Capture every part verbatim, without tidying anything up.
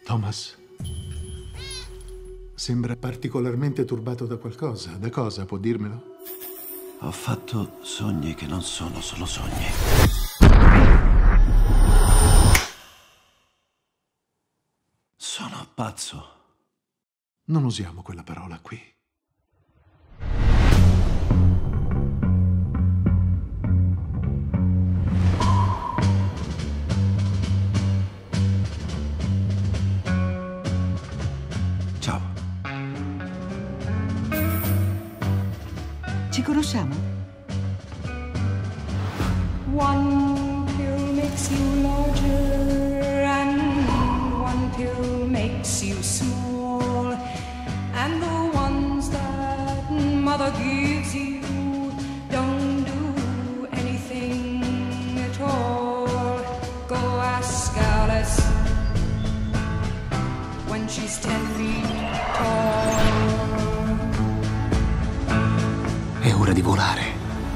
Thomas, sembra particolarmente turbato da qualcosa. Da cosa? Può dirmelo? Ho fatto sogni che non sono solo sogni. Sono pazzo. Non usiamo quella parola qui. Ciao. Ci conosciamo? One pill makes you larger and one pill makes you small, and the ones that mother gives you don't do anything at all. Go ask Alice when she's ten feet tall. È ora di volare.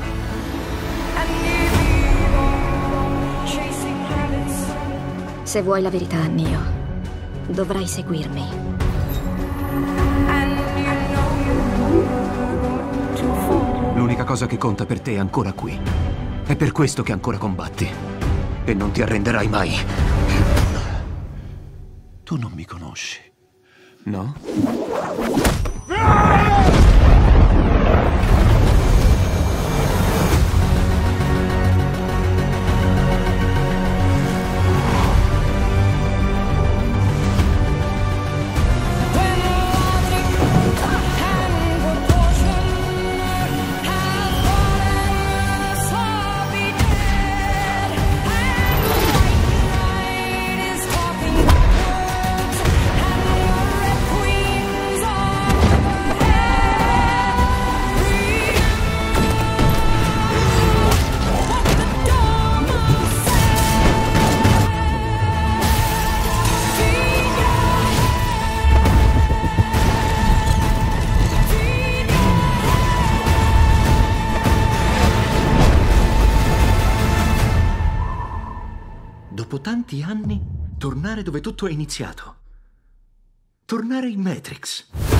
Se vuoi la verità, Neo, dovrai seguirmi. L'unica cosa che conta per te è ancora qui. È per questo che ancora combatti. E non ti arrenderai mai. Tu non mi conosci, no? Dopo tanti anni, tornare dove tutto è iniziato. Tornare in Matrix.